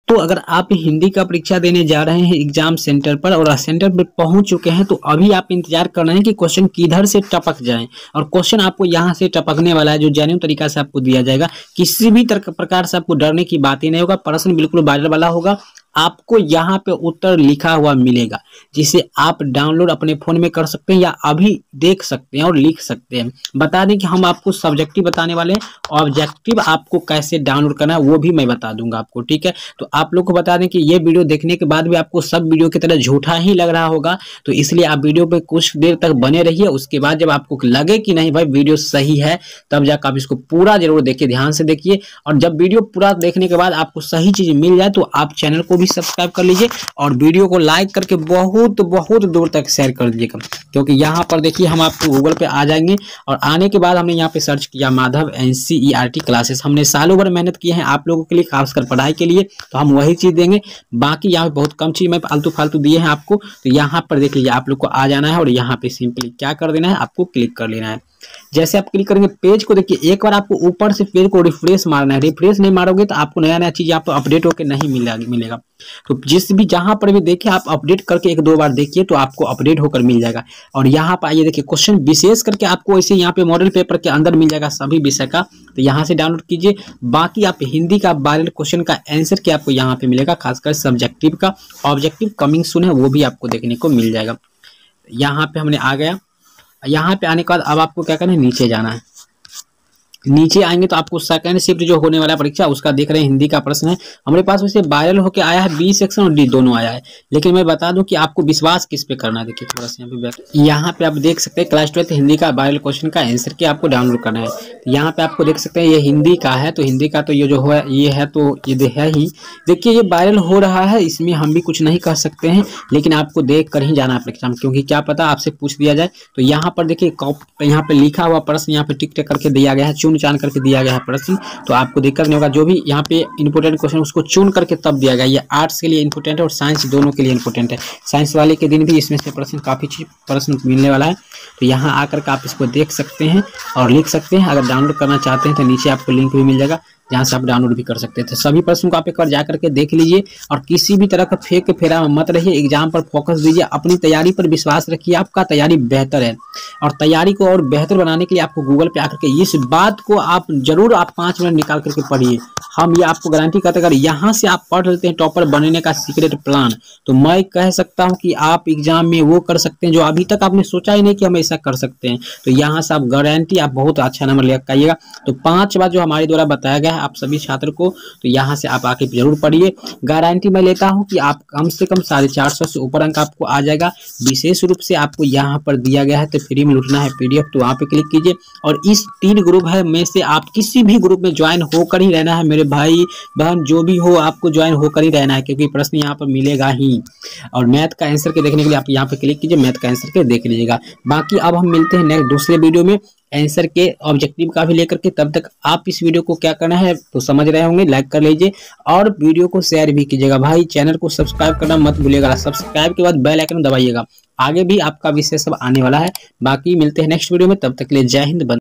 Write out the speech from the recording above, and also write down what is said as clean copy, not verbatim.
तो अगर आप हिंदी का परीक्षा देने जा रहे हैं एग्जाम सेंटर पर और सेंटर पर पहुंच चुके हैं, तो अभी आप इंतजार कर रहे हैं कि क्वेश्चन किधर से टपक जाए। और क्वेश्चन आपको यहां से टपकने वाला है, जो जेन्युइन तरीका से आपको दिया जाएगा। किसी भी प्रकार से आपको डरने की बात ही नहीं होगा। प्रश्न बिल्कुल वायरल वाला होगा। आपको यहाँ पे उत्तर लिखा हुआ मिलेगा, जिसे आप डाउनलोड अपने फोन में कर सकते हैं या अभी देख सकते हैं और लिख सकते हैं। बता दें कि हम आपको सब्जेक्टिव बताने वाले हैं, ऑब्जेक्टिव आपको कैसे डाउनलोड करना है वो भी मैं बता दूंगा आपको, ठीक है। तो आप लोग को बता दें कि ये वीडियो देखने के बाद भी आपको सब वीडियो की तरह झूठा ही लग रहा होगा, तो इसलिए आप वीडियो पे कुछ देर तक बने रहिए। उसके बाद जब आपको लगे कि नहीं भाई वीडियो सही है, तब जाकर आप इसको पूरा जरूर देखिए, ध्यान से देखिए। और जब वीडियो पूरा देखने के बाद आपको सही चीज मिल जाए, तो आप चैनल को सब्सक्राइब कर लीजिए और वीडियो को लाइक करके बहुत बहुत दूर तक शेयर कर दीजिएगा। क्योंकि यहाँ पर देखिए हम आपको गूगल पे आ जाएंगे और आने के बाद हमने यहाँ पे सर्च किया माधव NCERT क्लासेस। हमने सालों भर मेहनत की है आप लोगों के लिए, खासकर पढ़ाई के लिए, तो हम वही चीज देंगे। बाकी यहाँ पे बहुत कम चीज मैं फालतू दिए हैं आपको। तो यहाँ पर देख लीजिए, आप लोग को आ जाना है और यहाँ पे सिंपली क्या कर देना है, आपको क्लिक कर लेना है। जैसे आप क्लिक करेंगे पेज को देखिए, एक बार आपको ऊपर से पेज को रिफ्रेश मारना है। रिफ्रेश नहीं मारोगे तो आपको नया चीज यहाँ पर अपडेट होकर नहीं मिलेगा। तो जिस भी जहां पर भी देखिए, आप अपडेट करके एक दो बार देखिए तो आपको अपडेट होकर मिल जाएगा। और यहाँ पर आइए देखिए, क्वेश्चन विशेष करके आपको ऐसे यहाँ पे मॉडल पेपर के अंदर मिल जाएगा सभी विषय का। तो यहाँ से डाउनलोड कीजिए। बाकी आप हिंदी का वायरल क्वेश्चन का आंसर क्या आपको यहाँ पे मिलेगा, खासकर सब्जेक्टिव का। ऑब्जेक्टिव कमिंग सून है, वो भी आपको देखने को मिल जाएगा। यहाँ पे हमने आ गया। यहाँ पे आने के बाद अब आपको क्या करना है, नीचे जाना है। नीचे आएंगे तो आपको सेकंड शिफ्ट जो होने वाला परीक्षा उसका देख रहे हैं, हिंदी का प्रश्न है। हमारे पास वैसे वायरल होके आया है बी सेक्शन और डी दोनों आया है, लेकिन मैं बता दूं कि आपको विश्वास किस पे करना है। देखिए थोड़ा सा यहाँ पे आप देख सकते हैं क्लास 12 हिंदी का वायरल क्वेश्चन का आंसर के आपको डाउनलोड करना है। यहाँ पे आपको देख सकते हैं ये हिंदी का है, तो हिंदी का तो ये जो है ये है, तो ये है ही। देखिए ये वायरल हो रहा है, इसमें हम भी कुछ नहीं कर सकते हैं, लेकिन आपको देख कर ही जाना है परीक्षा में, क्योंकि क्या पता आपसे पूछ दिया जाए। तो यहाँ पर देखिए यहाँ पे लिखा हुआ प्रश्न यहाँ पे टिक टिक करके दिया गया है, चुन चान करके दिया गया है प्रश्न। तो आपको दिक्कत नहीं होगा। जो भी यहाँ पे इंपोर्टेंट क्वेश्चन उसको चुन करके तब दिया गया। ये आर्ट्स के लिए इंपोर्टेंट है और साइंस दोनों के लिए इंपोर्टेंट है। साइंस वाले के दिन भी इसमें से प्रश्न काफी प्रश्न मिलने वाला है। तो यहाँ आकर के आप इसको देख सकते हैं और लिख सकते हैं। अगर डाउनलोड करना चाहते हैं तो नीचे आपको लिंक भी मिल जाएगा, जहाँ से आप डाउनलोड भी कर सकते हैं। तो सभी प्रश्नों को आप एक बार जा करके देख लीजिए और किसी भी तरह का फेक फेरा में मत रहिए। एग्जाम पर फोकस दीजिए, अपनी तैयारी पर विश्वास रखिए। आपका तैयारी बेहतर है और तैयारी को और बेहतर बनाने के लिए आपको गूगल पे आकर के इस बात को आप जरूर 5 मिनट निकाल करके पढ़िए। हम ये आपको गारंटी करते हैं, अगर यहाँ से आप पढ़ लेते हैं टॉपर बनने का सीक्रेट प्लान, तो मैं कह सकता हूँ कि आप एग्जाम में वो कर सकते हैं जो अभी तक आपने सोचा ही नहीं कि हम ऐसा कर सकते हैं। तो यहाँ से आप गारंटी आप बहुत अच्छा नंबर लेकर आइएगा। तो 5 बार जो हमारे द्वारा बताया गया है आप सभी छात्र को, तो यहाँ से आप आके जरूर पढ़िए। गारंटी मैं लेता हूँ कि आप कम से कम 450 से ऊपर अंक आपको आ जाएगा। विशेष रूप से आपको यहाँ पर दिया गया है, तो फ्री में लूटना है PDF, तो वहाँ पे क्लिक कीजिए। और इस 3 ग्रुप है में से आप किसी भी ग्रुप में ज्वाइन होकर ही रहना है। मेरे भाई बहन जो भी हो, आपको ज्वाइन होकर ही रहना है, क्योंकि प्रश्न यहाँ पर मिलेगा ही। और मैथ का आंसर के देखने के लिए आप यहाँ पे क्लिक कीजिए, मैथ का आंसर के देख लीजिएगा। बाकी अब हम मिलते हैं नेक्स्ट दूसरे वीडियो में आंसर के ऑब्जेक्टिव का भी लेकर के। तब तक आप इस वीडियो को क्या करना है तो समझ रहे होंगे, लाइक कर लीजिए और वीडियो को शेयर भी कीजिएगा। भाई चैनल को सब्सक्राइब करना मत भूलिएगा। सब्सक्राइब के बाद बेल आइकन दबाइएगा, आगे भी आपका विषय सब आने वाला है। बाकी मिलते हैं नेक्स्ट वीडियो में, तब तक के लिए जय हिंद।